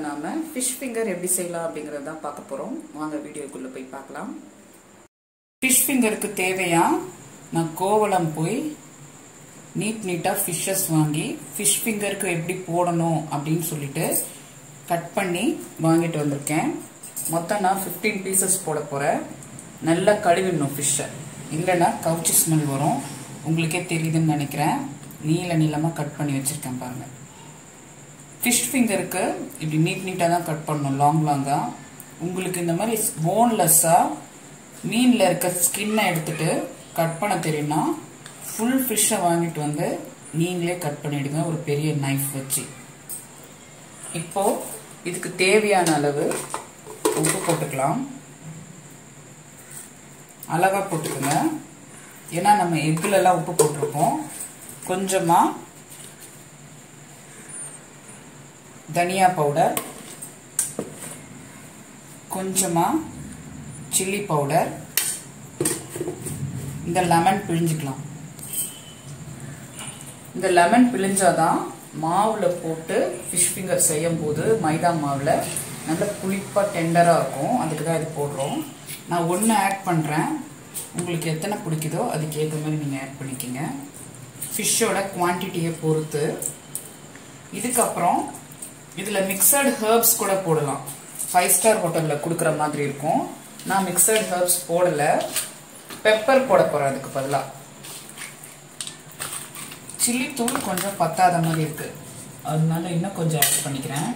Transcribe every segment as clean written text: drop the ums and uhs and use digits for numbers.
நாம fish finger எப்படி செய்யலாம் அப்படிங்கறத தான் பார்க்க போறோம். வாங்க வீடியோக்குள்ள போய் பார்க்கலாம். fish fingerக்கு தேவையா நான் கோவளம் போய் நீட்டா fishes வாங்கி fish fingerக்கு எப்படி போடணும் அப்படினு சொல்லிட்டு கட் பண்ணி வாங்கிட்டு வந்திருக்கேன். மொத்தம் நான் 15 பீசஸ் போட போறேன். நல்லா கழுவிடணும் fish. இல்லனா கவுச்சி ஸ்மெல் வரும். உங்களுக்கே தெரியுதுன்னு நினைக்கிறேன். நீளமா கட் பண்ணி வச்சிருக்கேன் பாருங்க. fish fingerக்கு இப்படி நீட்டா தான் கட் பண்ணனும், லாங்கா. உங்களுக்கு இந்த மாதிரி போன்லெஸ்ஸா மீன்ல இருக்க ஸ்கின்னை எடுத்துட்டு கட் பண்ண தெரியும்னா ஃபுல் ஃபிஷ்ஷை வாங்கிட்டு வந்து நீங்களே கட் பண்ணிடுங்க ஒரு பெரிய நைஃப் வச்சு. இப்போ இதுக்கு தேவையான அளவு உப்பு போட்டுக்கலாம். அளவா போட்டுக்கோங்க. ஏன்னா நம்ம எக்குல எல்லாம் உப்பு போட்டிருக்கோம். கொஞ்சமா தனியா பவுடர், கொஞ்சமா சில்லி பவுடர், இந்த லெமன் பிழிஞ்சுக்கலாம். இந்த லெமன் பிழிஞ்சாதான் மாவுல போட்டு ஃபிஷ் ஃபிங்கர் செய்யும் போது மைதா மாவுல நல்ல புளிப்பா டெண்டரா இருக்கும். அதுக்கு தான் இது போடுறோம். நான் ஒன்று ஆட் பண்றேன். உங்களுக்கு எத்தனை பிடிக்குதோ அதுக்கு ஏற்ற மாதிரி நீங்க ஆட் பண்ணிக்கங்க. ஃபிஷ்ஷோட குவான்டிட்டியை பொறுத்து. இதுக்கப்புறம் இதுல மிக்சட் ஹெர்ப்ஸ் கூட போடலாம். 5 ஸ்டார் ஹோட்டல்ல கொடுக்குற மாதிரி இருக்கும். நான் மிக்சட் ஹெர்ப்ஸ் போடல. பெப்பர் போட போறேன் அதுக்கு பதிலா. சில்லி தூள் கொஞ்சம் பத்தாத மாதிரி இருக்கு, அதனால இன்னும் கொஞ்சம் ஆட் பண்ணிக்கிறேன்.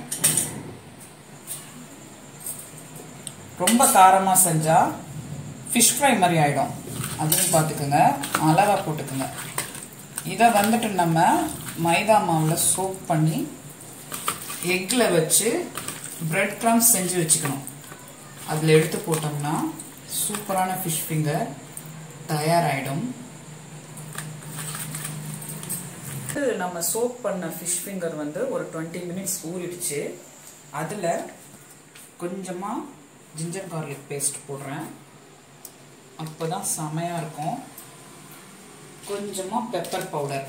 ரொம்ப காரமா செஞ்சா ஃபிஷ் ஃப்ரை மாதிரி ஆயிடும். அதுவும் பார்த்துக்கோங்க. அளவா போட்டுக்கோங்க. இதை வந்துட்டு நம்ம மைதா மாவுல சோப் பண்ணி எக்ல வச்சு பிரெட் கிரம்ஸ் செஞ்சு வச்சுக்கணும். அதில் எடுத்து போட்டோம்னா சூப்பரான ஃபிஷ் ஃபிங்கர் தயாராகிடும். நம்ம சோப் பண்ண ஃபிஷ் ஃபிங்கர் வந்து ஒரு 20 மினிட்ஸ் ஊறிடுச்சு. அதில் கொஞ்சமாக ஜிஞ்சர் கார்லிக் பேஸ்ட் போடுறேன். அப்போ தான் செமையாக இருக்கும். கொஞ்சமாக பெப்பர் பவுடர்.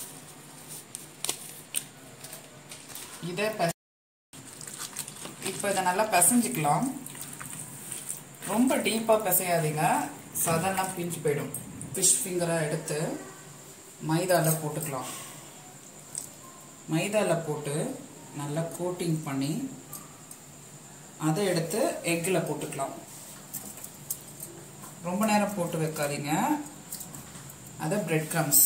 இப்போ இதை நல்லா பிசைஞ்சிக்கலாம். ரொம்ப டீப்பா பிசையாதீங்க, சதெல்லாம் பிஞ்சு போயிடும். ஃபிஷ் ஃபிங்கரை எடுத்து மைதால போட்டுக்கலாம். மைதால போட்டு நல்லா கோட்டிங் பண்ணி அதை எடுத்து எக்கில் போட்டுக்கலாம். ரொம்ப நேரம் போட்டு வைக்காதீங்க. அதை பிரெட் கிரம்ஸ்.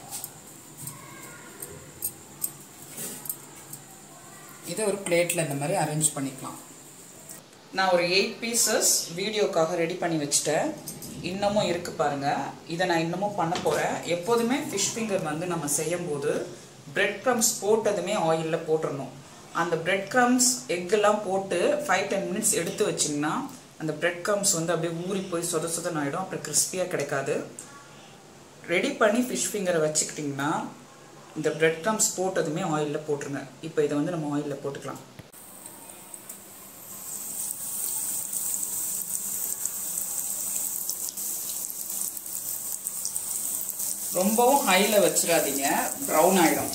இதை ஒரு பிளேட்ல இந்த மாதிரி அரேஞ்ச் பண்ணிக்கலாம். நான் ஒரு 8 பீசஸ் வீடியோக்காக ரெடி பண்ணி வச்சுட்டேன். இன்னமும் இருக்கு பாருங்க. இதை நான் இன்னமும் பண்ண போறேன். எப்போதுமே ஃபிஷ் ஃபிங்கர் வந்து நம்ம செய்யும் போது பிரெட் கிரம்ஸ் போட்டதுமே ஆயில்ல போட்டுடணும். அந்த பிரெட் கிரம்ஸ் எக்கெல்லாம் போட்டு 5-10 மினிட்ஸ் எடுத்து வச்சிங்கன்னா அந்த பிரெட் கிரம்ஸ் வந்து அப்படியே ஊறி போய் சொதன்னு ஆயிடும். அப்புறம் கிறிஸ்பியா கிடைக்காது. ரெடி பண்ணி ஃபிஷ் ஃபிங்கரை வச்சுக்கிட்டிங்கன்னா இந்த பிரெட் கிரம்ஸ் போட்டதுமே ஆயில்ல போட்டுருங்க. இப்போ இதை வந்து நம்ம ஆயில்ல போட்டுக்கலாம். ரொம்பவும் ஹைல வச்சிடாதீங்க, ப்ரௌன் ஆயிடும்.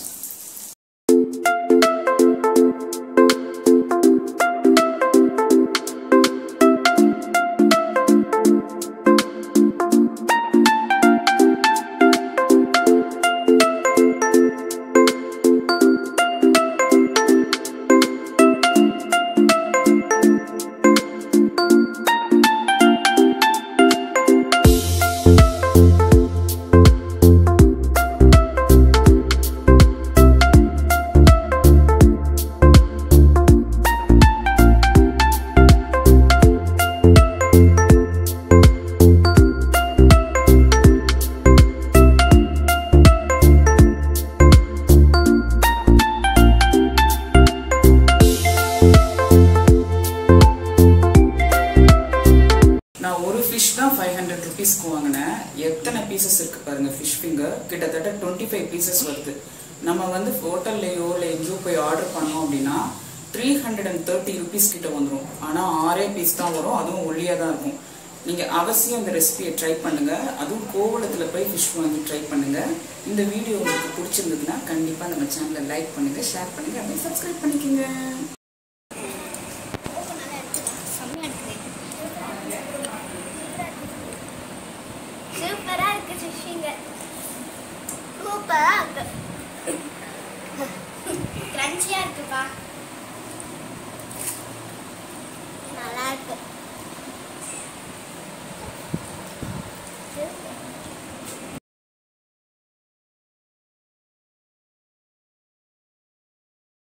ஒரு ஃபிஷ் தான் 500 rupeesக்கு வாங்கினேன். எத்தனை பீசஸ் இருக்கு பாருங்க. ஃபிஷ் ஃபிங்கர் கிட்டத்தட்ட 25 பீசஸ் வருது. நம்ம வந்து ஹோட்டல்லையோ இல்லை எங்கேயோ போய் ஆர்டர் பண்ணோம் அப்படின்னா 330 rupees கிட்ட வந்துடும். ஆனால் 6 பீஸ் தான் வரும். அதுவும் ஒல்லியாக தான் இருக்கும். நீங்கள் அவசியம் இந்த ரெசிபியை ட்ரை பண்ணுங்க. அதுவும் கோவளத்தில் போய் ஃபிஷ் வாங்கி ட்ரை பண்ணுங்க. இந்த வீடியோ உங்களுக்கு பிடிச்சிருந்ததுன்னா கண்டிப்பாக நம்ம சேனலை லைக் பண்ணுங்க, ஷேர் பண்ணுங்க, அப்படியே சப்ஸ்கிரைப் பண்ணிக்கோங்க.